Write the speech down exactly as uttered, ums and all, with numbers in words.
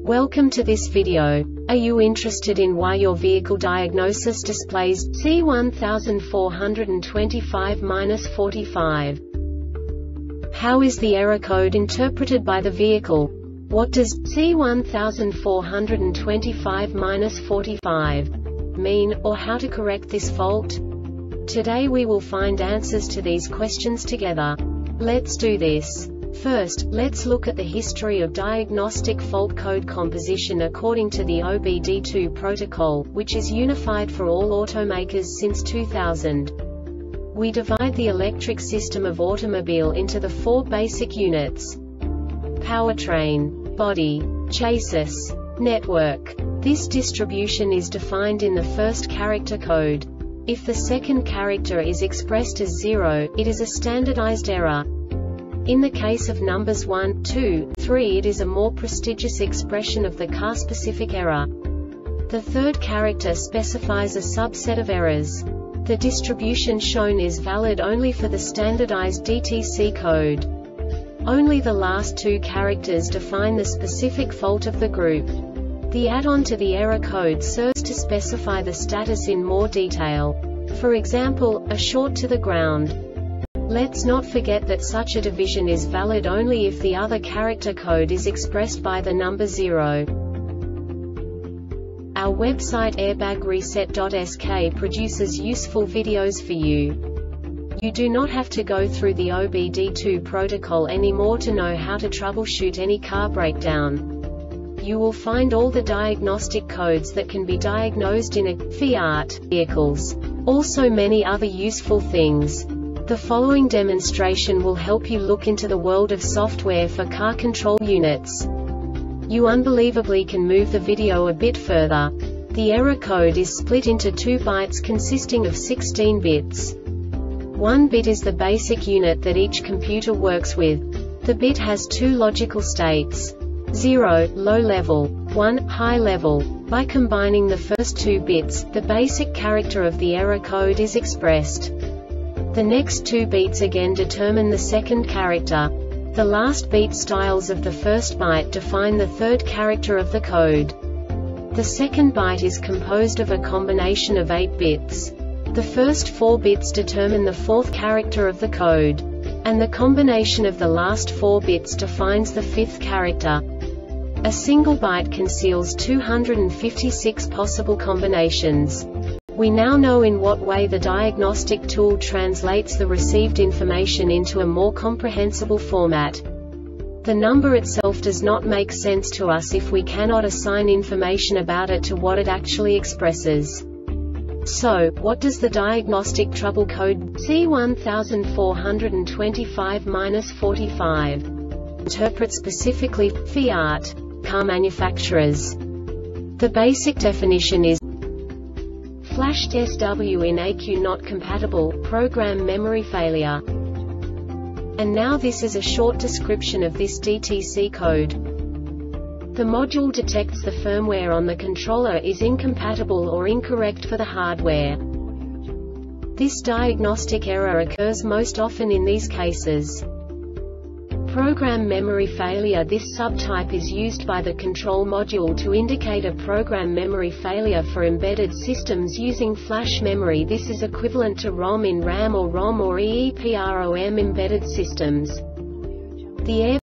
Welcome to this video. Are you interested in why your vehicle diagnosis displays C one four two five dash forty-five? How is the error code interpreted by the vehicle? What does C one four two five dash forty-five mean, or how to correct this fault? Today we will find answers to these questions together. Let's do this. First, let's look at the history of diagnostic fault code composition according to the O B D two protocol, which is unified for all automakers since two thousand. We divide the electric system of automobile into the four basic units: powertrain, body, chassis, network. This distribution is defined in the first character code. If the second character is expressed as zero, it is a standardized error. In the case of numbers one, two, three, it is a more prestigious expression of the car-specific error. The third character specifies a subset of errors. The distribution shown is valid only for the standardized D T C code. Only the last two characters define the specific fault of the group. The add-on to the error code serves to specify the status in more detail. For example, a short to the ground. Let's not forget that such a division is valid only if the other character code is expressed by the number zero. Our website airbag reset dot S K produces useful videos for you. You do not have to go through the O B D two protocol anymore to know how to troubleshoot any car breakdown. You will find all the diagnostic codes that can be diagnosed in a Fiat vehicles. Also many other useful things. The following demonstration will help you look into the world of software for car control units. You unbelievably can move the video a bit further. The error code is split into two bytes consisting of sixteen bits. One bit is the basic unit that each computer works with. The bit has two logical states: zero, low level, one, high level. By combining the first two bits, the basic character of the error code is expressed. The next two beats again determine the second character. The last beat styles of the first byte define the third character of the code. The second byte is composed of a combination of eight bits. The first four bits determine the fourth character of the code. And the combination of the last four bits defines the fifth character. A single byte conceals two hundred fifty-six possible combinations. We now know in what way the diagnostic tool translates the received information into a more comprehensible format. The number itself does not make sense to us if we cannot assign information about it to what it actually expresses. So, what does the diagnostic trouble code C one four two five dash forty-five interpret specifically for Fiat car manufacturers? The basic definition is flashed S W in A Q not compatible, program memory failure. And now this is a short description of this D T C code. The module detects the firmware on the controller is incompatible or incorrect for the hardware. This diagnostic error occurs most often in these cases: program memory failure. This subtype is used by the control module to indicate a program memory failure for embedded systems using flash memory. This is equivalent to ROM in RAM or ROM or EEPROM embedded systems. The